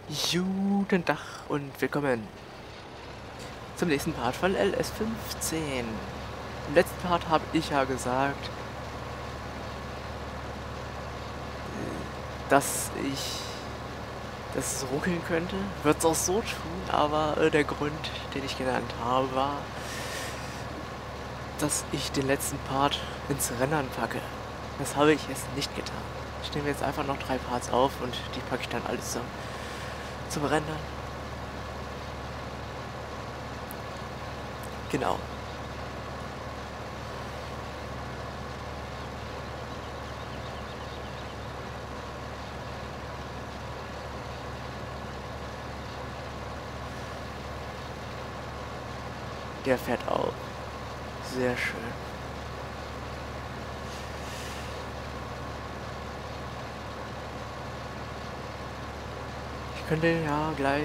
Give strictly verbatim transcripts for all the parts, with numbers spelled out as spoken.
Guten Tag und willkommen zum nächsten Part von L S fünfzehn. Im letzten Part habe ich ja gesagt, dass ich dass es ruckeln könnte. Wird es auch so tun, aber äh, der Grund, den ich genannt habe, war, dass ich den letzten Part ins Rennen packe. Das habe ich jetzt nicht getan. Ich nehme jetzt einfach noch drei Parts auf und die packe ich dann alles zum, zum Rendern. Genau. Der fährt auch. Sehr schön. Ich könnte ja gleich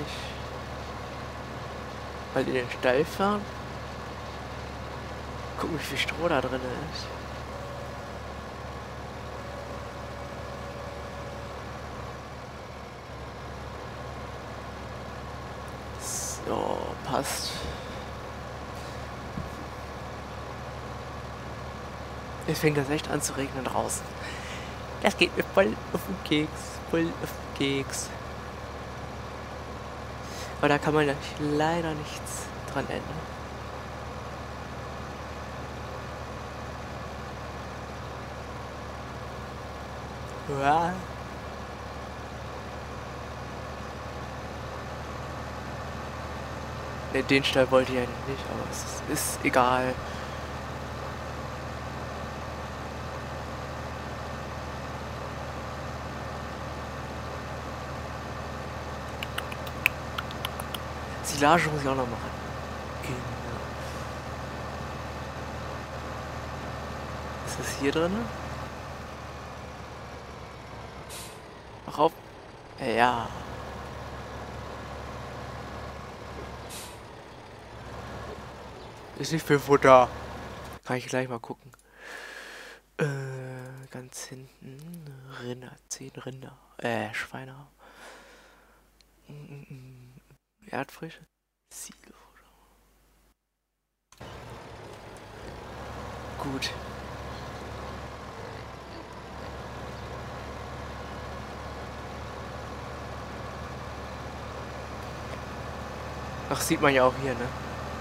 mal in den Stall fahren. Gucken, wie viel Stroh da drin ist. So, passt. Es fängt das echt an zu regnen draußen. Das geht mir voll auf den Keks. Voll auf den Keks. Aber da kann man leider nichts dran ändern. Ja. Ne, den Stall wollte ich eigentlich nicht, aber es ist, ist egal. Silage muss ich auch noch machen. Genau. Ist das hier drin? Mach auf. Ja. Ist nicht viel Futter. Kann ich gleich mal gucken. Äh, ganz hinten. Rinder. Zehn Rinder. Äh, Schweine. Erdfrische. Silo. Gut. Ach, sieht man ja auch hier, ne?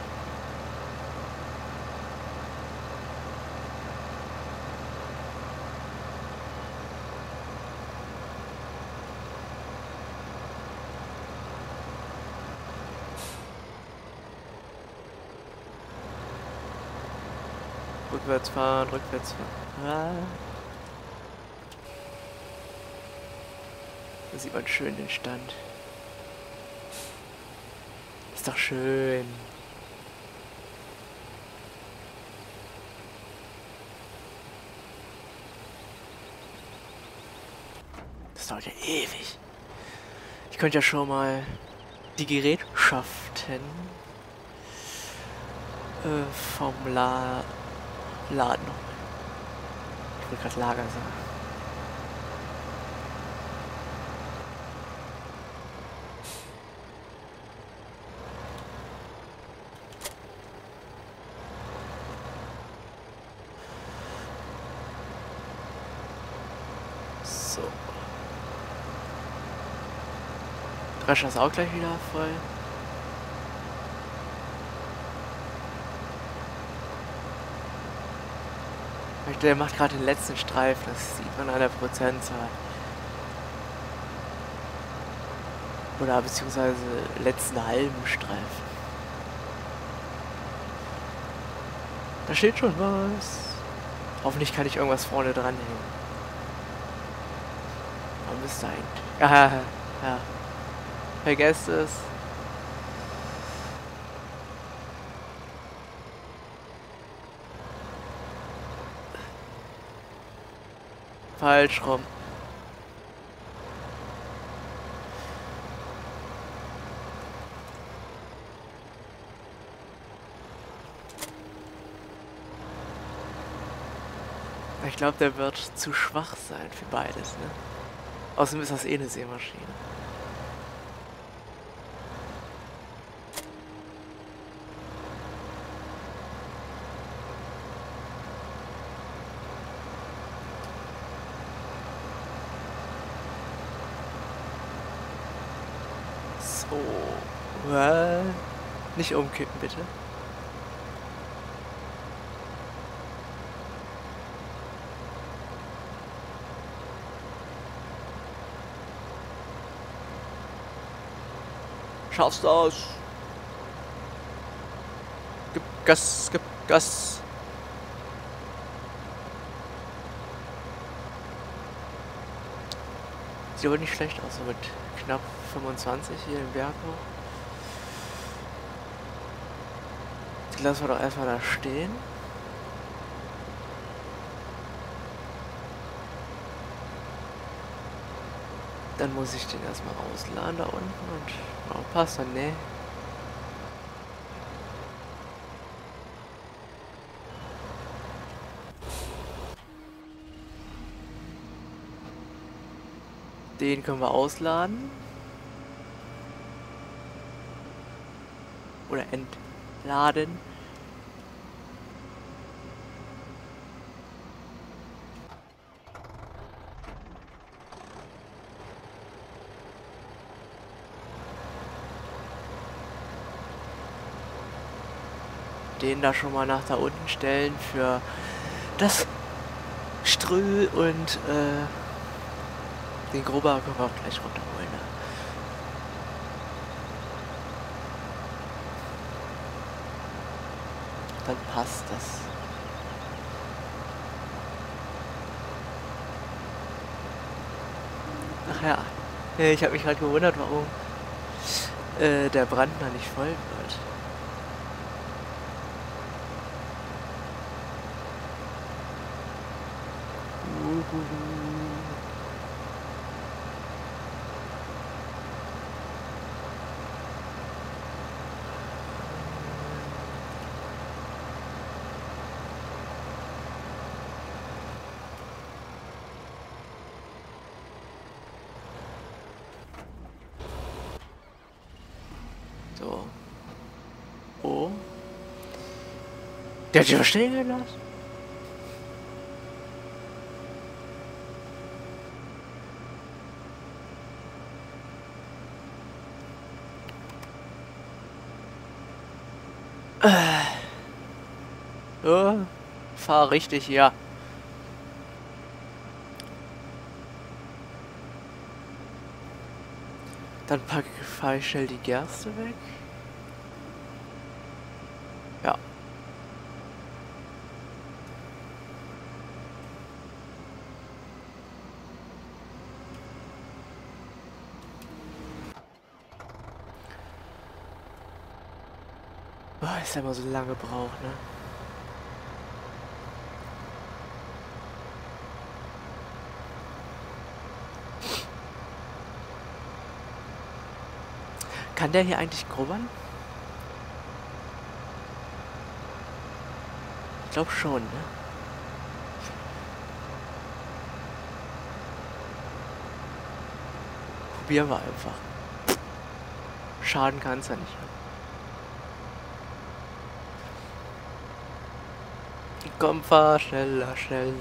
Rückwärts fahren, rückwärts fahren. Ah. Da sieht man schön den Stand. Ist doch schön. Das dauert ja ewig. Ich könnte ja schon mal die Gerätschaften äh, vom La Laden noch. Ich wollte gerade Lager sagen. So. Drescher ist auch gleich wieder voll. Der macht gerade den letzten Streifen, das sieht man an der Prozentzahl. Oder beziehungsweise letzten halben Streifen. Da steht schon was. Hoffentlich kann ich irgendwas vorne dran hängen. Man müsste eigentlich. Ja, ja. Vergesst es. Falsch rum. Ich glaube, der wird zu schwach sein für beides, ne? Außerdem ist das eh eine Sämaschine. So. Äh, nicht umkippen, bitte. Schaffst du das? Gib Gas, gib Gas. Sieht aber nicht schlecht aus, so mit knapp fünfundzwanzig hier im Berg hoch. Die lassen wir doch erstmal da stehen. Dann muss ich den erstmal rausladen da unten und oh, passt dann, ne? Den können wir ausladen. Oder entladen. Den da schon mal nach da unten stellen für das Strö und äh, den Grubauer können wir auch gleich runterholen. Ne? Dann passt das. Ach ja, ich habe mich gerade gewundert, warum äh, der Brandner nicht voll wird. So. Oh. Der hat sich verstehen gelassen. Ja, fahr richtig, ja. Dann packe fahre ich schnell die Gerste weg. Ja. Boah, ist ja immer so lange braucht, ne? Kann der hier eigentlich grubbern? Ich glaube schon, ne? Probieren wir einfach. Schaden kann es ja nicht. Komm, fahr schneller, schneller.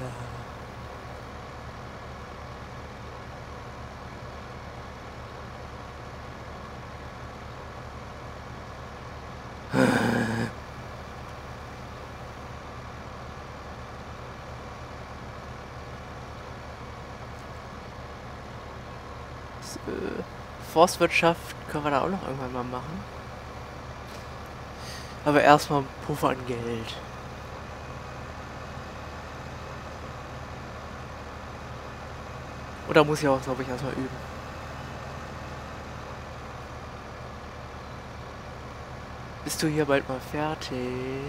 Forstwirtschaft können wir da auch noch irgendwann mal machen. Aber erstmal Puffer an Geld. Oder muss ich auch, glaube ich, erstmal üben. Bist du hier bald mal fertig?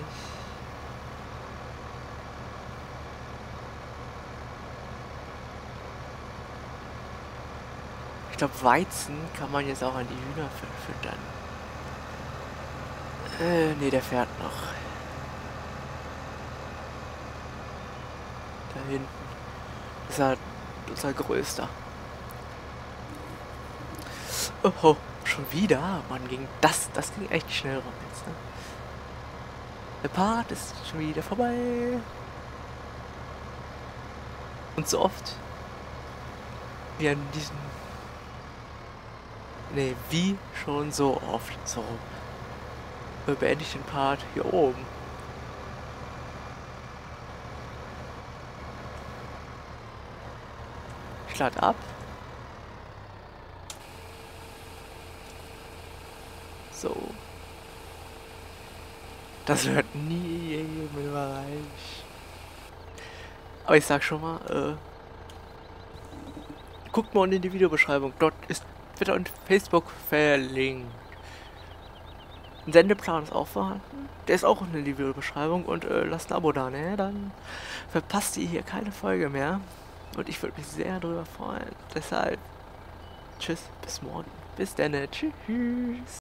Ich glaube, Weizen kann man jetzt auch an die Hühner füttern. Äh, nee, der fährt noch. Da hinten. Das ist halt unser größter. Oh, oh, schon wieder? Mann, ging das, das ging echt schnell rum jetzt, ne? Der Part ist schon wieder vorbei. Und so oft wie an diesen Nee, wie schon so oft. So. Beende ich den Part hier oben. Ich lade ab. So. Das wird nie jedem Bereich. Aber ich sag schon mal, äh, guckt mal unten in die Videobeschreibung. Dort ist Twitter und Facebook verlinkt. Ein Sendeplan ist auch vorhanden. Der ist auch unten in die Videobeschreibung. Und äh, lasst ein Abo da, ne? Dann verpasst ihr hier keine Folge mehr. Und ich würde mich sehr darüber freuen. Deshalb, tschüss, bis morgen. Bis dann, tschüss.